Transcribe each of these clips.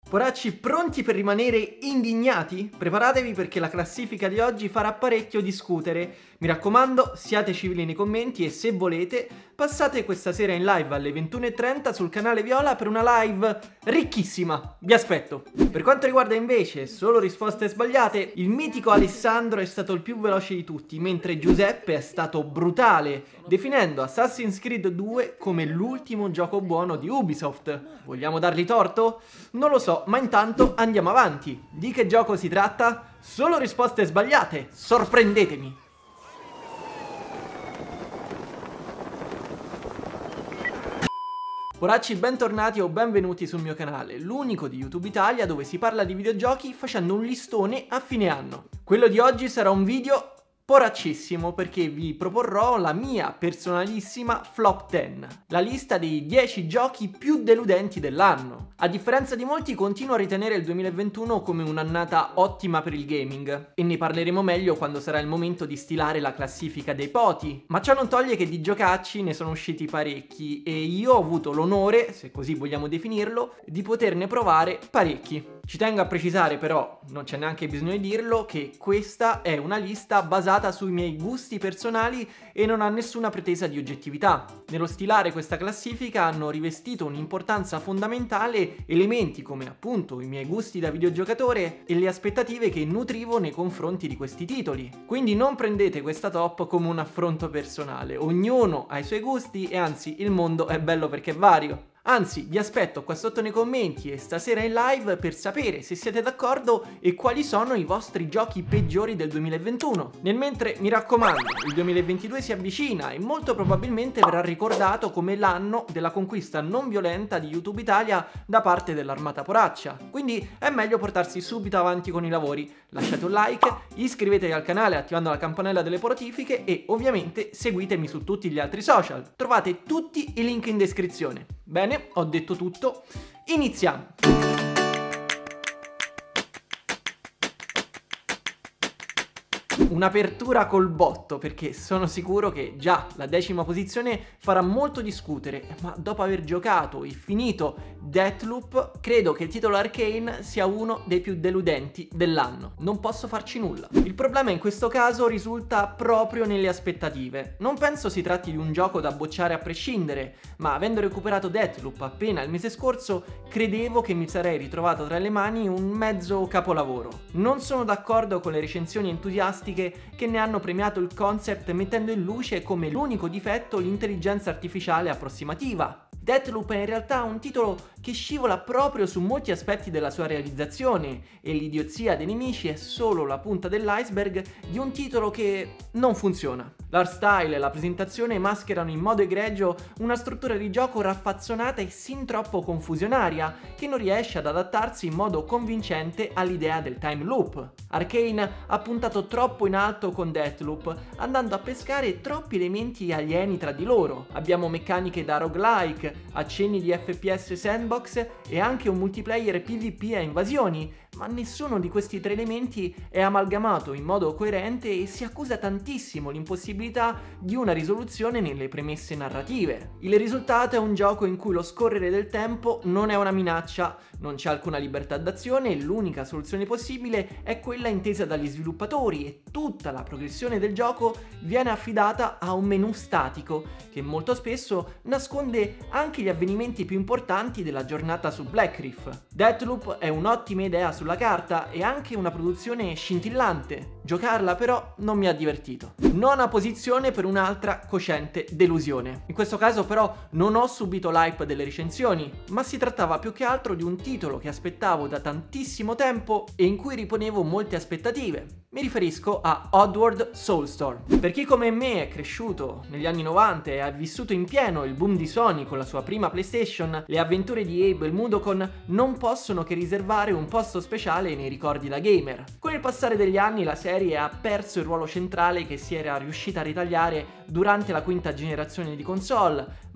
Poracci, pronti per rimanere indignati? Preparatevi perché la classifica di oggi farà parecchio discutere. Mi raccomando, siate civili nei commenti e se volete passate questa sera in live alle 21:30 sul canale Viola per una live ricchissima. Vi aspetto. Per quanto riguarda invece solo risposte sbagliate, il mitico Alessandro è stato il più veloce di tutti, mentre Giuseppe è stato brutale, definendo Assassin's Creed 2 come l'ultimo gioco buono di Ubisoft. Vogliamo dargli torto? Non lo so, ma intanto andiamo avanti. Di che gioco si tratta? Solo risposte sbagliate. Sorprendetemi. Poracci, bentornati o benvenuti sul mio canale, l'unico di YouTube Italia dove si parla di videogiochi facendo un listone a fine anno. Quello di oggi sarà un video poraccissimo perché vi proporrò la mia personalissima Flop 10, la lista dei 10 giochi più deludenti dell'anno. A differenza di molti continuo a ritenere il 2021 come un'annata ottima per il gaming e ne parleremo meglio quando sarà il momento di stilare la classifica dei poti, ma ciò non toglie che di giocacci ne sono usciti parecchi e io ho avuto l'onore, se così vogliamo definirlo, di poterne provare parecchi. Ci tengo a precisare però, non c'è neanche bisogno di dirlo, che questa è una lista basata sui miei gusti personali e non ha nessuna pretesa di oggettività. Nello stilare questa classifica hanno rivestito un'importanza fondamentale elementi come appunto i miei gusti da videogiocatore e le aspettative che nutrivo nei confronti di questi titoli. Quindi non prendete questa top come un affronto personale, ognuno ha i suoi gusti e anzi il mondo è bello perché è vario. Anzi, vi aspetto qua sotto nei commenti e stasera in live per sapere se siete d'accordo e quali sono i vostri giochi peggiori del 2021. Nel mentre, mi raccomando, il 2022 si avvicina e molto probabilmente verrà ricordato come l'anno della conquista non violenta di YouTube Italia da parte dell'Armata Poraccia. Quindi è meglio portarsi subito avanti con i lavori. Lasciate un like, iscrivetevi al canale attivando la campanella delle notifiche e ovviamente seguitemi su tutti gli altri social. Trovate tutti i link in descrizione. Bene, ho detto tutto, iniziamo! Un'apertura col botto perché sono sicuro che già la 10ª posizione farà molto discutere, ma dopo aver giocato e finito Deathloop credo che il titolo Arcane sia uno dei più deludenti dell'anno. Non posso farci nulla. Il problema in questo caso risulta proprio nelle aspettative. Non penso si tratti di un gioco da bocciare a prescindere, ma avendo recuperato Deathloop appena il mese scorso credevo che mi sarei ritrovato tra le mani un mezzo capolavoro. Non sono d'accordo con le recensioni entusiastiche che ne hanno premiato il concept mettendo in luce come l'unico difetto l'intelligenza artificiale approssimativa. Deathloop è in realtà un titolo che scivola proprio su molti aspetti della sua realizzazione e l'idiozia dei nemici è solo la punta dell'iceberg di un titolo che non funziona. L'art style e la presentazione mascherano in modo egregio una struttura di gioco raffazzonata e sin troppo confusionaria che non riesce ad adattarsi in modo convincente all'idea del time loop. Arcane ha puntato troppo in alto con Deathloop, andando a pescare troppi elementi alieni tra di loro. Abbiamo meccaniche da roguelike, accenni di FPS sandbox e anche un multiplayer PvP a invasioni, ma nessuno di questi tre elementi è amalgamato in modo coerente e si accusa tantissimo l'impossibilità di una risoluzione nelle premesse narrative. Il risultato è un gioco in cui lo scorrere del tempo non è una minaccia, non c'è alcuna libertà d'azione e l'unica soluzione possibile è quella intesa dagli sviluppatori e tutta la progressione del gioco viene affidata a un menu statico che molto spesso nasconde anche gli avvenimenti più importanti della giornata su Black Reef. Deathloop è un'ottima idea sulla carta e anche una produzione scintillante. Giocarla però non mi ha divertito. Nona posizione per un'altra cocente delusione. In questo caso però non ho subito l'hype delle recensioni, ma si trattava più che altro di un titolo che aspettavo da tantissimo tempo e in cui riponevo molte aspettative. Mi riferisco a Oddworld Soulstorm. Per chi come me è cresciuto negli anni 90 e ha vissuto in pieno il boom di Sony con la sua prima PlayStation, le avventure di Abe il Mudokon non possono che riservare un posto speciale nei ricordi da gamer. Con il passare degli anni la serie ha perso il ruolo centrale che si era riuscita a ritagliare durante la quinta generazione di console,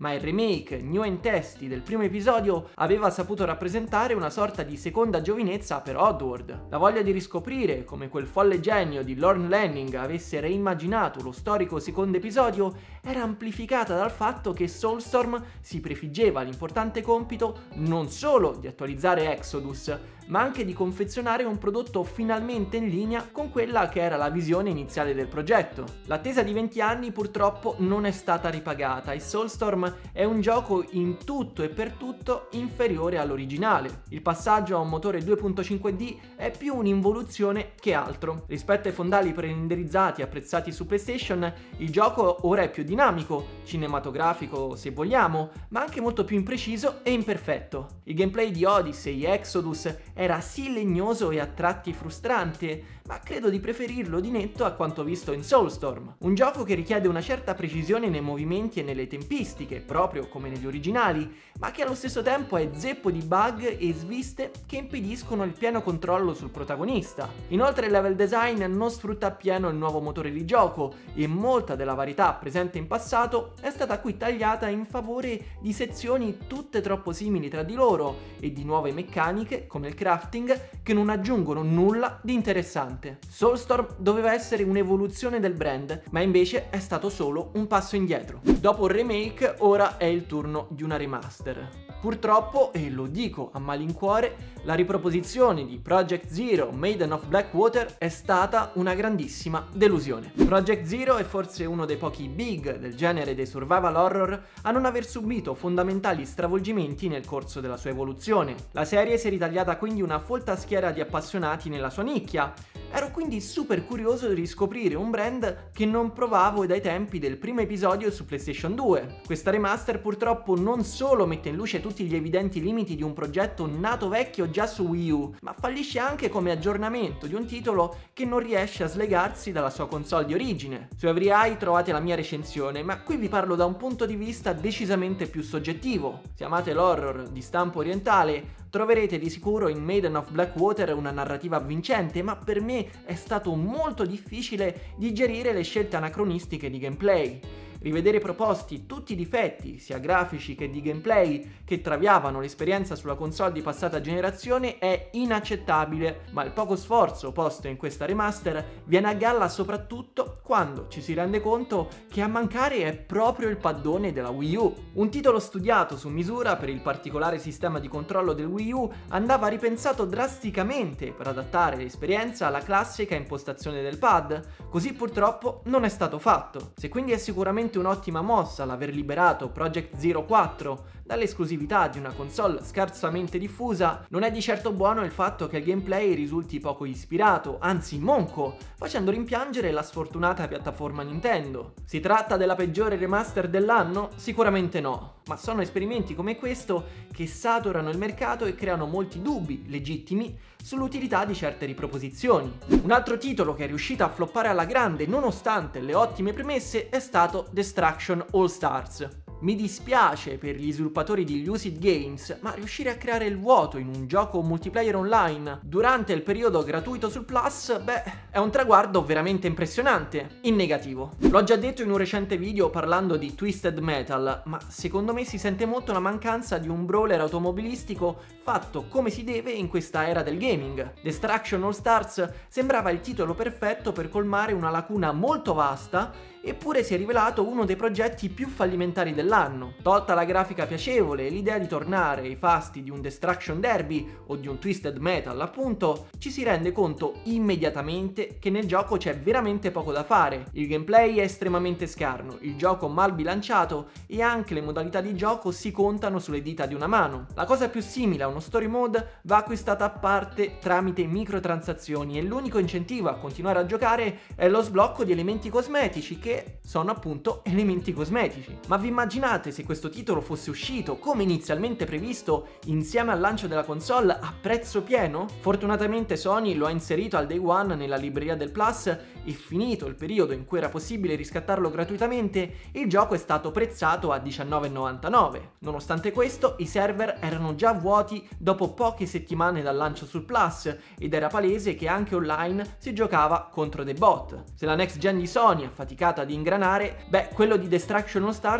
ma il remake new and tasty del primo episodio aveva saputo rappresentare una sorta di seconda giovinezza per Oddworld. La voglia di riscoprire come quel folle genio di Lorne Lanning avesse reimmaginato lo storico secondo episodio era amplificata dal fatto che Soulstorm si prefiggeva l'importante compito non solo di attualizzare Exodus, ma anche di confezionare un prodotto finalmente in linea con quella che era la visione iniziale del progetto. L'attesa di 20 anni purtroppo non è stata ripagata e Soulstorm è un gioco in tutto e per tutto inferiore all'originale. Il passaggio a un motore 2.5D è più un'involuzione che altro. Rispetto ai fondali pre-renderizzati apprezzati su PlayStation, il gioco ora è più dinamico, cinematografico se vogliamo, ma anche molto più impreciso e imperfetto. Il gameplay di Odyssey e Exodus era sì legnoso e a tratti frustrante, ma credo di preferirlo di netto a quanto visto in Soulstorm. Un gioco che richiede una certa precisione nei movimenti e nelle tempistiche, proprio come negli originali, ma che allo stesso tempo è zeppo di bug e sviste che impediscono il pieno controllo sul protagonista. Inoltre il level design non sfrutta appieno il nuovo motore di gioco e molta della varietà presente in passato è stata qui tagliata in favore di sezioni tutte troppo simili tra di loro e di nuove meccaniche come il crafting che non aggiungono nulla di interessante. Soulstorm doveva essere un'evoluzione del brand, ma invece è stato solo un passo indietro. Dopo il remake, ora è il turno di una remaster. Purtroppo, e lo dico a malincuore, la riproposizione di Project Zero Maiden of Blackwater è stata una grandissima delusione. Project Zero è forse uno dei pochi big del genere dei survival horror a non aver subito fondamentali stravolgimenti nel corso della sua evoluzione. La serie si è ritagliata quindi una folta schiera di appassionati nella sua nicchia. Ero quindi super curioso di riscoprire un brand che non provavo dai tempi del primo episodio su PlayStation 2. Questa remaster purtroppo non solo mette in luce tutti gli evidenti limiti di un progetto nato vecchio già su Wii U, ma fallisce anche come aggiornamento di un titolo che non riesce a slegarsi dalla sua console di origine. Su EveryEye trovate la mia recensione, ma qui vi parlo da un punto di vista decisamente più soggettivo. Se amate l'horror di stampo orientale, troverete di sicuro in Maiden of Blackwater una narrativa avvincente, ma per me è stato molto difficile digerire le scelte anacronistiche di gameplay. Rivedere proposti tutti i difetti, sia grafici che di gameplay, che traviavano l'esperienza sulla console di passata generazione è inaccettabile, ma il poco sforzo posto in questa remaster viene a galla soprattutto quando ci si rende conto che a mancare è proprio il paddone della Wii U. Un titolo studiato su misura per il particolare sistema di controllo del Wii U andava ripensato drasticamente per adattare l'esperienza alla classica impostazione del pad, così purtroppo non è stato fatto. Se quindi è sicuramente un'ottima mossa l'aver liberato Project Zero 4 dall'esclusività di una console scarsamente diffusa, non è di certo buono il fatto che il gameplay risulti poco ispirato, anzi monco, facendo rimpiangere la sfortunata piattaforma Nintendo. Si tratta della peggiore remaster dell'anno? Sicuramente no, ma sono esperimenti come questo che saturano il mercato e creano molti dubbi legittimi sull'utilità di certe riproposizioni. Un altro titolo che è riuscito a floppare alla grande nonostante le ottime premesse è stato Destruction All Stars. Mi dispiace per gli sviluppatori di Lucid Games, ma riuscire a creare il vuoto in un gioco multiplayer online durante il periodo gratuito sul Plus, è un traguardo veramente impressionante, in negativo. L'ho già detto in un recente video parlando di Twisted Metal, ma secondo me si sente molto la mancanza di un brawler automobilistico fatto come si deve in questa era del gaming. Destruction All Stars sembrava il titolo perfetto per colmare una lacuna molto vasta, eppure si è rivelato uno dei progetti più fallimentari dell'anno. Tolta la grafica piacevole e l'idea di tornare ai fasti di un Destruction Derby o di un Twisted Metal appunto, ci si rende conto immediatamente che nel gioco c'è veramente poco da fare. Il gameplay è estremamente scarno, il gioco mal bilanciato e anche le modalità di gioco si contano sulle dita di una mano. La cosa più simile a uno story mode va acquistata a parte tramite microtransazioni e l'unico incentivo a continuare a giocare è lo sblocco di elementi cosmetici che sono appunto elementi cosmetici. Ma vi immaginate se questo titolo fosse uscito come inizialmente previsto insieme al lancio della console a prezzo pieno? Fortunatamente Sony lo ha inserito al day one nella libreria del Plus e finito il periodo in cui era possibile riscattarlo gratuitamente, il gioco è stato prezzato a $19,99. Nonostante questo, i server erano già vuoti dopo poche settimane dal lancio sul Plus ed era palese che anche online si giocava contro dei bot. Se la next gen di Sony è faticata ad ingranare, quello di Destruction All Stars è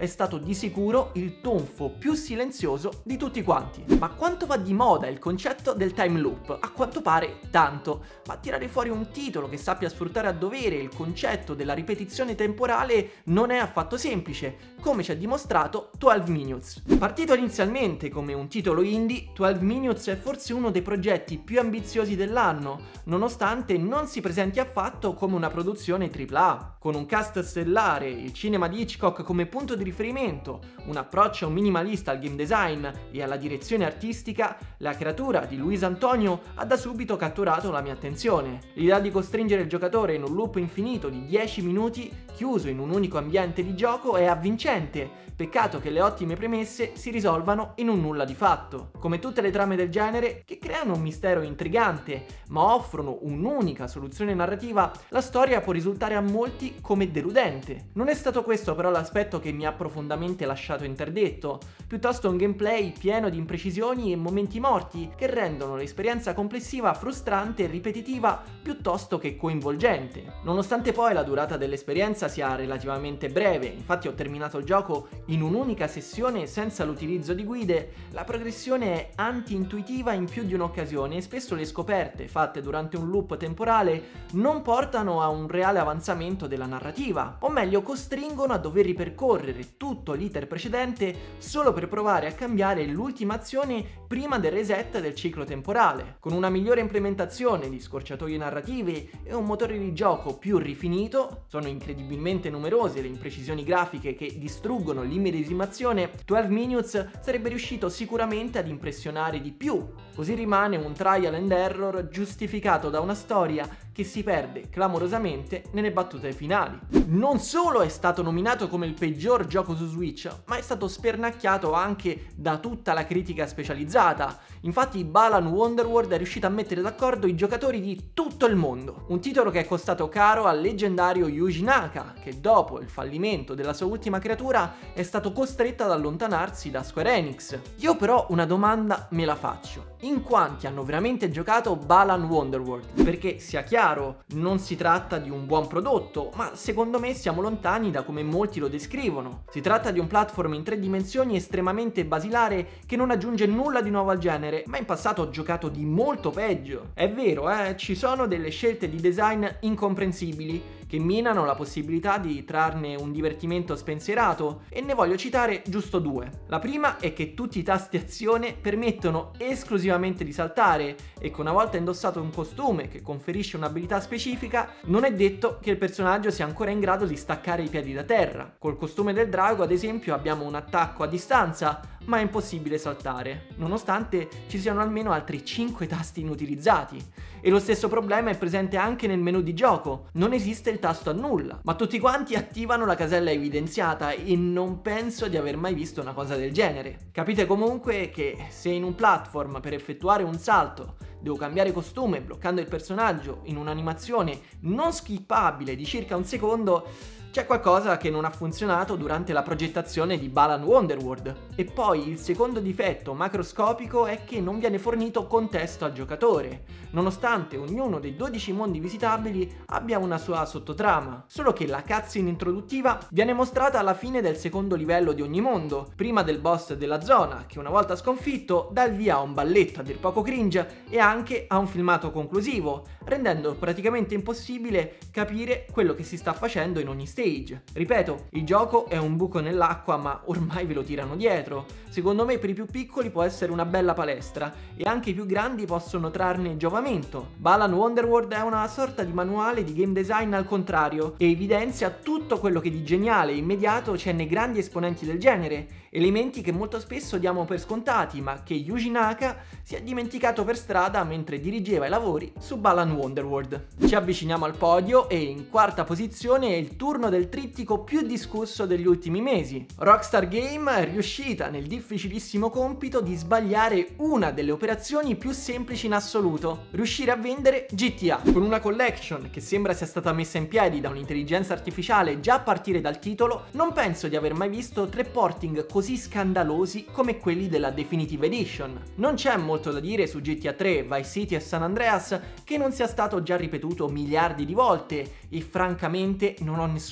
è stato di sicuro il tonfo più silenzioso di tutti quanti. Ma quanto va di moda il concetto del time loop? A quanto pare tanto, ma tirare fuori un titolo che sappia sfruttare a dovere il concetto della ripetizione temporale non è affatto semplice, come ci ha dimostrato 12 Minutes. Partito inizialmente come un titolo indie, 12 Minutes è forse uno dei progetti più ambiziosi dell'anno, nonostante non si presenti affatto come una produzione AAA. Con un cast stellare, il cinema di Hitchcock come punto di riferimento, un approccio minimalista al game design e alla direzione artistica, la creatura di Luis Antonio ha da subito catturato la mia attenzione. L'idea di costringere il giocatore in un loop infinito di 10 minuti, chiuso in un unico ambiente di gioco, è avvincente. Peccato che le ottime premesse si risolvano in un nulla di fatto. Come tutte le trame del genere, che creano un mistero intrigante, ma offrono un'unica soluzione narrativa, la storia può risultare a molti come deludente. Non è stato questo però l'aspetto che mi ha profondamente lasciato interdetto, piuttosto un gameplay pieno di imprecisioni e momenti morti che rendono l'esperienza complessiva frustrante e ripetitiva piuttosto che coinvolgente. Nonostante poi la durata dell'esperienza sia relativamente breve, infatti ho terminato il gioco in un'unica sessione senza l'utilizzo di guide, la progressione è anti-intuitiva in più di un'occasione e spesso le scoperte fatte durante un loop temporale non portano a un reale avanzamento della narrativa, o meglio costringono a dover ripercorrere tutto l'iter precedente solo per provare a cambiare l'ultima azione prima del reset del ciclo temporale. Con una migliore implementazione di scorciatoie narrative e un motore di gioco più rifinito, sono incredibilmente numerose le imprecisioni grafiche che distruggono l'immedesimazione, 12 Minutes sarebbe riuscito sicuramente ad impressionare di più. Così rimane un trial and error giustificato da una storia che si perde clamorosamente nelle battute finali. Non solo è stato nominato come il peggior gioco su Switch, ma è stato spernacchiato anche da tutta la critica specializzata. Infatti Balan Wonderworld è riuscito a mettere d'accordo i giocatori di tutto il mondo. Un titolo che è costato caro al leggendario Yuji Naka, che dopo il fallimento della sua ultima creatura è stato costretto ad allontanarsi da Square Enix. Io però una domanda me la faccio: in quanti hanno veramente giocato Balan Wonderworld? Perché sia chiaro, non si tratta di un buon prodotto, ma secondo me siamo lontani da come molti lo descrivono. Si tratta di un platform in 3 dimensioni estremamente basilare che non aggiunge nulla di nuovo al genere, ma in passato ho giocato di molto peggio. È vero, ci sono delle scelte di design incomprensibili che minano la possibilità di trarne un divertimento spensierato, e ne voglio citare giusto 2. La prima è che tutti i tasti azione permettono esclusivamente di saltare e che una volta indossato un costume che conferisce un'abilità specifica, non è detto che il personaggio sia ancora in grado di staccare i piedi da terra. Col costume del drago, ad esempio, abbiamo un attacco a distanza, ma è impossibile saltare, nonostante ci siano almeno altri 5 tasti inutilizzati. E lo stesso problema è presente anche nel menu di gioco, non esiste il tasto annulla, ma tutti quanti attivano la casella evidenziata e non penso di aver mai visto una cosa del genere. Capite comunque che se in un platform per effettuare un salto devo cambiare costume bloccando il personaggio in un'animazione non skippabile di circa un secondo, c'è qualcosa che non ha funzionato durante la progettazione di Balan Wonderworld. E poi il secondo difetto macroscopico è che non viene fornito contesto al giocatore, nonostante ognuno dei 12 mondi visitabili abbia una sua sottotrama, solo che la cutscene introduttiva viene mostrata alla fine del secondo livello di ogni mondo, prima del boss della zona, che una volta sconfitto dà il via a un balletto a dir poco cringe e anche a un filmato conclusivo, rendendo praticamente impossibile capire quello che si sta facendo in ogni stage. Ripeto, il gioco è un buco nell'acqua, ma ormai ve lo tirano dietro. Secondo me per i più piccoli può essere una bella palestra e anche i più grandi possono trarne giovamento. Balan Wonderworld è una sorta di manuale di game design al contrario e evidenzia tutto quello che di geniale e immediato c'è nei grandi esponenti del genere, elementi che molto spesso diamo per scontati ma che Yuji Naka si è dimenticato per strada mentre dirigeva i lavori su Balan Wonderworld. Ci avviciniamo al podio e in quarta posizione è il turno del trittico più discusso degli ultimi mesi. Rockstar Game è riuscita nel difficilissimo compito di sbagliare una delle operazioni più semplici in assoluto: riuscire a vendere GTA. Con una collection che sembra sia stata messa in piedi da un'intelligenza artificiale già a partire dal titolo, non penso di aver mai visto 3 porting così scandalosi come quelli della Definitive Edition. Non c'è molto da dire su GTA 3, Vice City e San Andreas che non sia stato già ripetuto miliardi di volte e francamente non ho nessun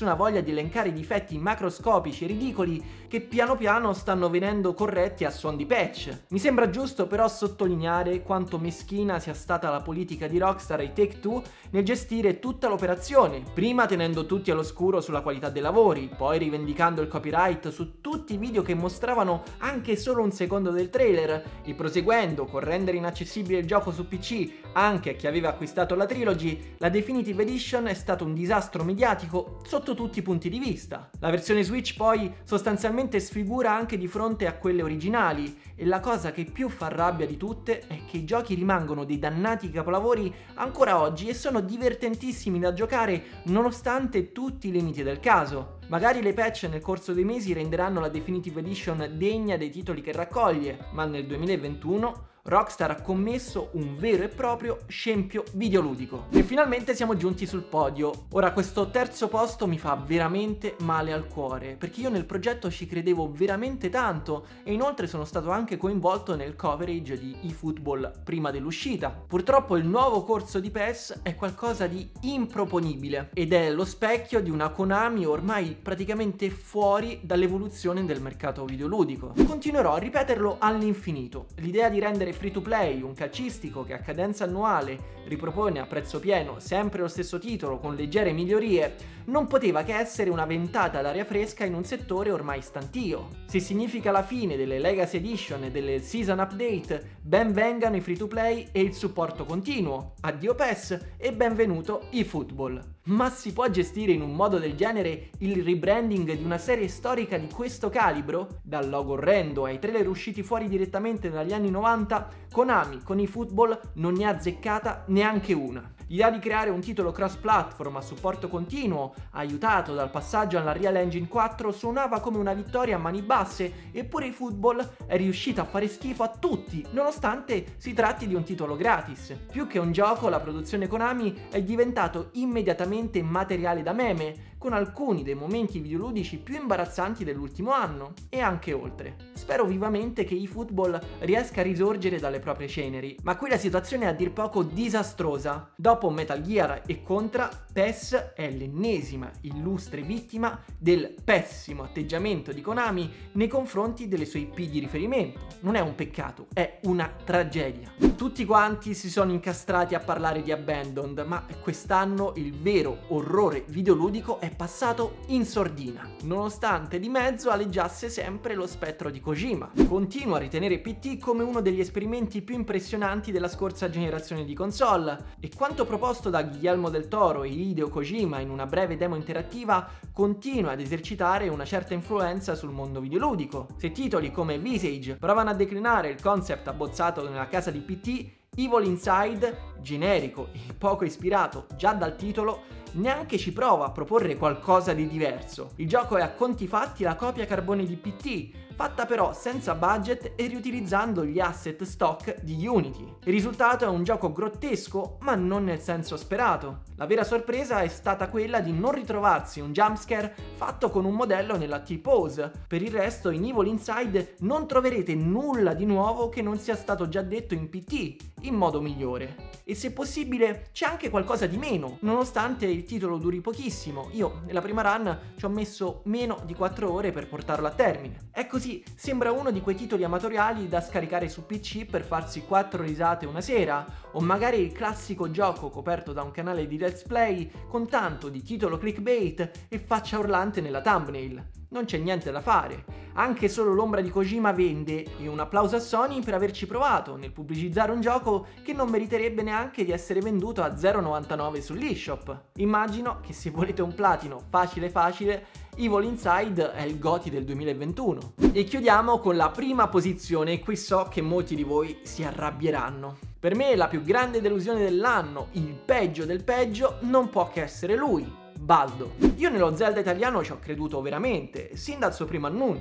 nessuna voglia di elencare i difetti macroscopici e ridicoli che piano piano stanno venendo corretti a suon di patch. Mi sembra giusto però sottolineare quanto meschina sia stata la politica di Rockstar e Take-Two nel gestire tutta l'operazione, prima tenendo tutti all'oscuro sulla qualità dei lavori, poi rivendicando il copyright su tutti i video che mostravano anche solo un secondo del trailer, e proseguendo con rendere inaccessibile il gioco su PC anche a chi aveva acquistato la Trilogy. La Definitive Edition è stato un disastro mediatico sotto tutti i punti di vista. La versione Switch poi sostanzialmente sfigura anche di fronte a quelle originali, e la cosa che più fa rabbia di tutte è che i giochi rimangono dei dannati capolavori ancora oggi e sono divertentissimi da giocare nonostante tutti i limiti del caso. Magari le patch nel corso dei mesi renderanno la Definitive Edition degna dei titoli che raccoglie, ma nel 2021 Rockstar ha commesso un vero e proprio scempio videoludico. E finalmente siamo giunti sul podio. Ora, questo terzo posto mi fa veramente male al cuore, perché io nel progetto ci credevo veramente tanto e inoltre sono stato anche coinvolto nel coverage di eFootball prima dell'uscita. Purtroppo il nuovo corso di PES è qualcosa di improponibile ed è lo specchio di una Konami ormai praticamente fuori dall'evoluzione del mercato videoludico. Continuerò a ripeterlo all'infinito. L'idea di rendere free to play un calcistico che a cadenza annuale ripropone a prezzo pieno sempre lo stesso titolo con leggere migliorie non poteva che essere una ventata d'aria fresca in un settore ormai stantio. Se significa la fine delle Legacy Edition e delle Season Update, ben vengano i free to play e il supporto continuo. Addio PES e benvenuto eFootball. Ma si può gestire in un modo del genere il rebranding di una serie storica di questo calibro? Dal logo orrendo ai trailer usciti fuori direttamente dagli anni 90, Konami con eFootball non ne ha azzeccata neanche una. L'idea di creare un titolo cross-platform a supporto continuo, aiutato dal passaggio alla Unreal Engine 4, suonava come una vittoria a mani basse, eppure eFootball è riuscito a fare schifo a tutti, nonostante si tratti di un titolo gratis. Più che un gioco, la produzione Konami è diventato immediatamente materiale da meme, con alcuni dei momenti videoludici più imbarazzanti dell'ultimo anno, e anche oltre. Spero vivamente che eFootball riesca a risorgere dalle proprie ceneri, ma qui la situazione è a dir poco disastrosa. Dopo Metal Gear e Contra, PES è l'ennesima illustre vittima del pessimo atteggiamento di Konami nei confronti delle sue IP di riferimento. Non è un peccato, è una tragedia. Tutti quanti si sono incastrati a parlare di Abandoned, ma quest'anno il vero orrore videoludico è passato in sordina, nonostante di mezzo aleggiasse sempre lo spettro di Kojima. Continuo a ritenere PT come uno degli esperimenti più impressionanti della scorsa generazione di console, e quanto proposto da Guillermo del Toro e Hideo Kojima in una breve demo interattiva continua ad esercitare una certa influenza sul mondo videoludico. Se titoli come Visage provano a declinare il concept abbozzato nella casa di PT, Evil Inside, generico e poco ispirato già dal titolo, neanche ci prova a proporre qualcosa di diverso. Il gioco è a conti fatti la copia carbone di PT, fatta però senza budget e riutilizzando gli asset stock di Unity. Il risultato è un gioco grottesco, ma non nel senso sperato. La vera sorpresa è stata quella di non ritrovarsi un jumpscare fatto con un modello nella T-pose. Per il resto in Evil Inside non troverete nulla di nuovo che non sia stato già detto in PT, in modo migliore. E se possibile c'è anche qualcosa di meno, nonostante il titolo duri pochissimo. Io nella prima run ci ho messo meno di 4 ore per portarlo a termine. È così, sembra uno di quei titoli amatoriali da scaricare su PC per farsi 4 risate una sera, o magari il classico gioco coperto da un canale di let's play con tanto di titolo clickbait e faccia urlante nella thumbnail. Non c'è niente da fare, anche solo l'ombra di Kojima vende, e un applauso a Sony per averci provato nel pubblicizzare un gioco che non meriterebbe neanche di essere venduto a 0,99 sull'eShop. Immagino che se volete un platino facile facile, Evil Inside è il GOTY del 2021. E chiudiamo con la prima posizione, e qui so che molti di voi si arrabbieranno. Per me la più grande delusione dell'anno, il peggio del peggio, non può che essere lui, Baldo. Io nello Zelda italiano ci ho creduto veramente, sin dal suo primo annuncio.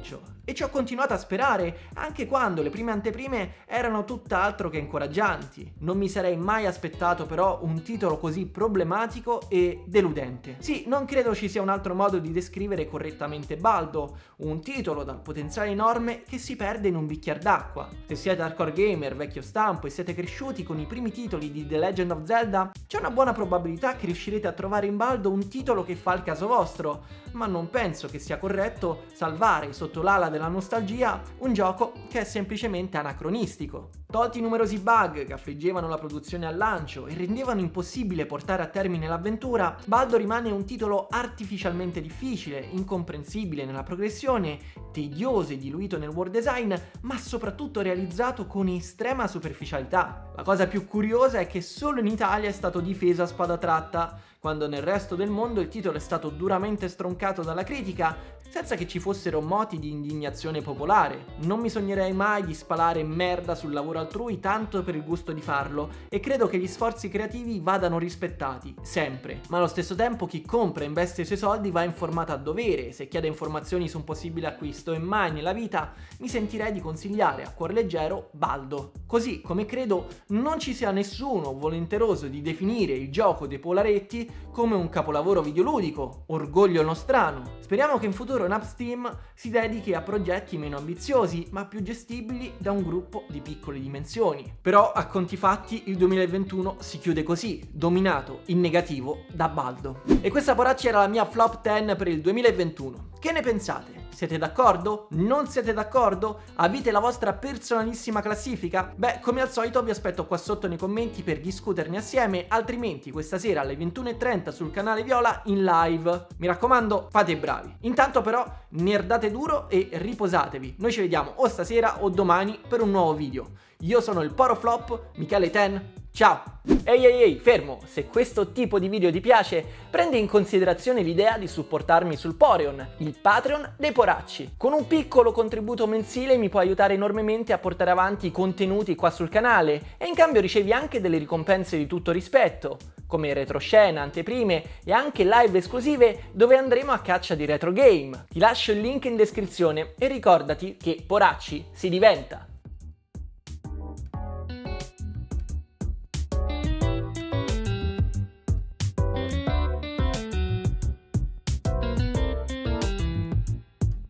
E ci ho continuato a sperare, anche quando le prime anteprime erano tutt'altro che incoraggianti. Non mi sarei mai aspettato però un titolo così problematico e deludente. Sì, non credo ci sia un altro modo di descrivere correttamente Baldo, un titolo dal potenziale enorme che si perde in un bicchiere d'acqua. Se siete hardcore gamer, vecchio stampo e siete cresciuti con i primi titoli di The Legend of Zelda, c'è una buona probabilità che riuscirete a trovare in Baldo un titolo che fa il caso vostro, ma non penso che sia corretto salvare sotto l'ala della nostalgia un gioco che è semplicemente anacronistico. Tolti i numerosi bug che affliggevano la produzione al lancio e rendevano impossibile portare a termine l'avventura, Baldo rimane un titolo artificialmente difficile, incomprensibile nella progressione, tedioso e diluito nel world design, ma soprattutto realizzato con estrema superficialità. La cosa più curiosa è che solo in Italia è stato difeso a spada tratta, quando nel resto del mondo il titolo è stato duramente stroncato dalla critica, senza che ci fossero moti di indignazione popolare. Non mi sognerei mai di spalare merda sul lavoro altrui tanto per il gusto di farlo, e credo che gli sforzi creativi vadano rispettati, sempre. Ma allo stesso tempo chi compra e investe i suoi soldi va informato a dovere, se chiede informazioni su un possibile acquisto, e mai nella vita mi sentirei di consigliare a cuor leggero Baldo. Così come credo non ci sia nessuno volenteroso di definire il gioco dei Polaretti come un capolavoro videoludico, orgoglio nostrano. Speriamo che in futuro Napsteam si dedichi a progetti meno ambiziosi, ma più gestibili da un gruppo di piccole dimensioni. Però, a conti fatti, il 2021 si chiude così, dominato in negativo da Baldo. E questa poraccia era la mia flop 10 per il 2021. Che ne pensate? Siete d'accordo? Non siete d'accordo? Avete la vostra personalissima classifica? Beh, come al solito vi aspetto qua sotto nei commenti per discuterne assieme, altrimenti questa sera alle 21:30 sul canale Viola in live. Mi raccomando, fate i bravi. Intanto però, nerdate duro e riposatevi. Noi ci vediamo o stasera o domani per un nuovo video. Io sono il Poroflop, Michele Ten. Ciao! Ehi, fermo! Se questo tipo di video ti piace, prendi in considerazione l'idea di supportarmi sul Poreon, il Patreon dei poracci. Con un piccolo contributo mensile mi puoi aiutare enormemente a portare avanti i contenuti qua sul canale, e in cambio ricevi anche delle ricompense di tutto rispetto, come retroscena, anteprime e anche live esclusive dove andremo a caccia di retro game. Ti lascio il link in descrizione e ricordati che poracci si diventa.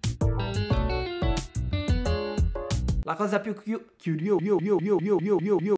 La cosa più